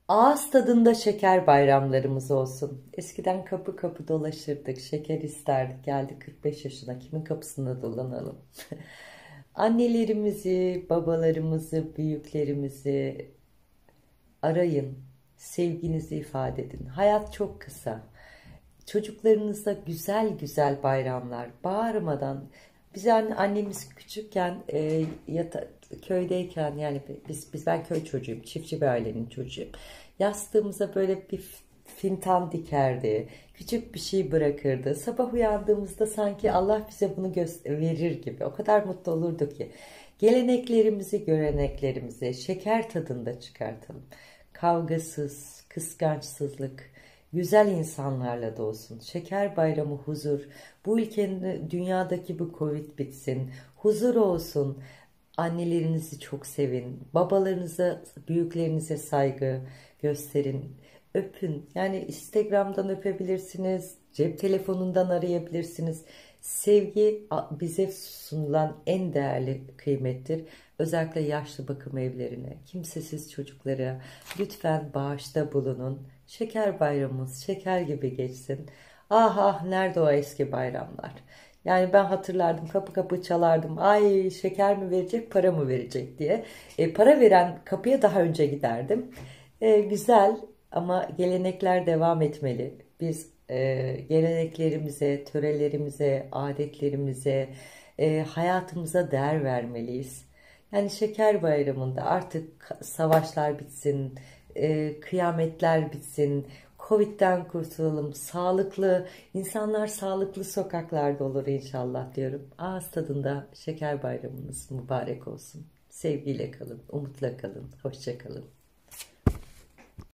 Ağız tadında şeker bayramlarımız olsun. Eskiden kapı kapı dolaşırdık, şeker isterdik. Geldik 45 yaşına, kimin kapısında dolanalım? Annelerimizi, babalarımızı, büyüklerimizi arayın, sevginizi ifade edin. Hayat çok kısa. Çocuklarınızla güzel güzel bayramlar, bağırmadan. Biz annemiz küçükken köydeyken, yani ben köy çocuğuyum, çiftçi bir ailenin çocuğuyum. Yastığımıza böyle bir fintan dikerdi, küçük bir şey bırakırdı. Sabah uyandığımızda sanki Allah bize bunu verir gibi. O kadar mutlu olurduk ki. Geleneklerimizi, göreneklerimizi şeker tadında çıkartalım. Kavgasız, kıskançsızlık, güzel insanlarla da olsun. Şeker bayramı, huzur. Bu ülkenin, dünyadaki bu Covid bitsin. Huzur olsun. Annelerinizi çok sevin. Babalarınıza, büyüklerinize saygı gösterin. Öpün. Yani Instagram'dan öpebilirsiniz. Cep telefonundan arayabilirsiniz. Sevgi bize sunulan en değerli kıymettir. Özellikle yaşlı bakım evlerine, kimsesiz çocuklara lütfen bağışta bulunun. Şeker bayramımız şeker gibi geçsin. Ah ah, nerede o eski bayramlar? Yani ben hatırlardım, kapı kapı çalardım. Ay, şeker mi verecek, para mı verecek diye. Para veren kapıya daha önce giderdim. Güzel, ama gelenekler devam etmeli. Biz geleneklerimize, törelerimize, adetlerimize, hayatımıza değer vermeliyiz. Yani şeker bayramında artık savaşlar bitsin, kıyametler bitsin, Covid'den kurtulalım, sağlıklı insanlar, sağlıklı sokaklarda olur inşallah diyorum. Ağız tadında şeker bayramınız mübarek olsun. Sevgiyle kalın, umutla kalın, hoşça kalın.